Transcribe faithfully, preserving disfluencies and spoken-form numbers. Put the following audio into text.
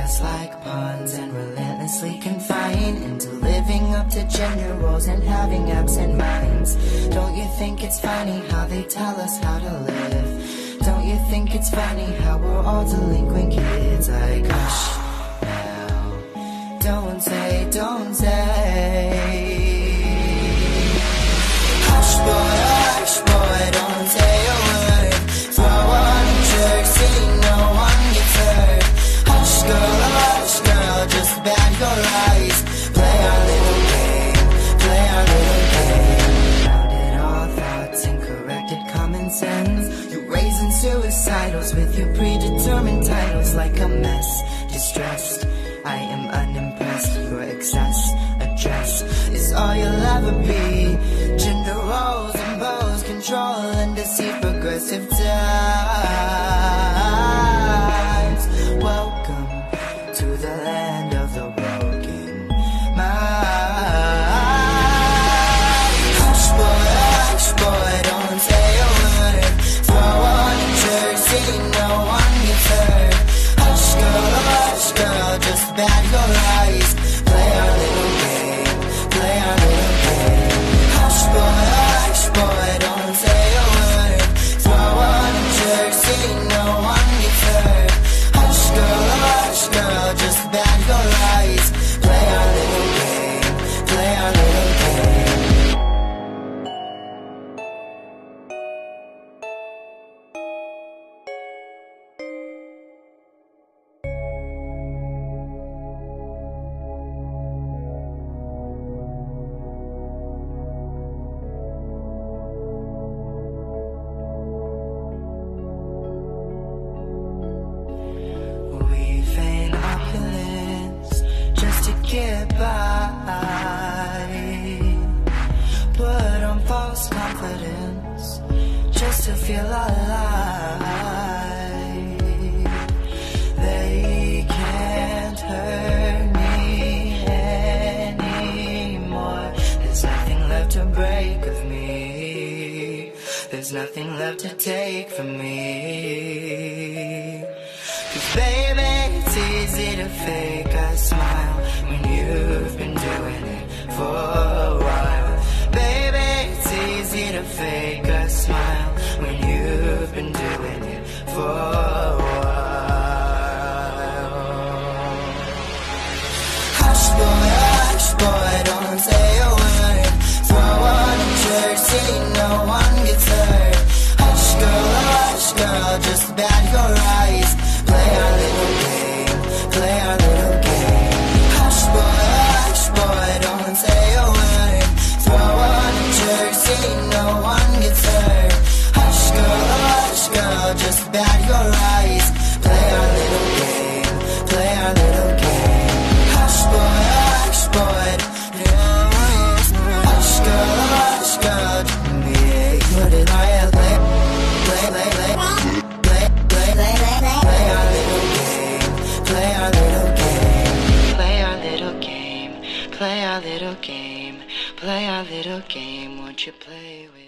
us like pawns and relentlessly confined into living up to gender roles and having absent minds. Don't you think it's funny how they tell us how to live? Don't you think it's funny how we're all delinquent kids? Like, hush now, don't say, don't say. Hush boy, hush boy, don't say a word. Throw on a jersey, no one gets hurt. Hush girl, hush girl, just bat your eyes. Play our little game, play our little game. Rounded all thoughts and corrected common sense. You raising suicidals with your predetermined titles. Like a mess, distressed, I am unimpressed. Your excess, address is all you'll ever be. Gender roles impose control and deceive progressive times. Welcome to the land of the broken mind. Hush boy, hush boy, don't say a word. Throw on a jersey, no one gets hurt. Hush girl, hush girl, just bat your eyes. Play our little game, play our little game. Hush boy, hush boy, don't say a word. Throw on a jersey, no one gets hurt. Hush girl, hush girl, just bat your eyes. Play our little game, play our little game. We feign opulence just to get by. Put on false confidence just to feel alive. They can't hurt me anymore. There's nothing left to break with me. There's nothing left to take from me. 'Cause baby, it's easy to fake a smile when you've been doing it for a while. Baby, it's easy to fake a smile when you've been doing it for a while. Hush boy, hush boy, don't say a word. Throw on a jersey, no one gets hurt. Hush girl, hush girl, just bat your eyes. Play our little game, play our little game. Hush boy, hush boy, don't say a word. Throw on a jersey, no one gets hurt. Hush girl, hush girl, just bat your eyes. Play our little game, play our little game. Hush boy, hush boy, hush girl, hush girl. Put it on your lip, play, play, play, play, play, play, play, play our little game, play our little game, play our little game, play our little game, play our little game. Won't you play with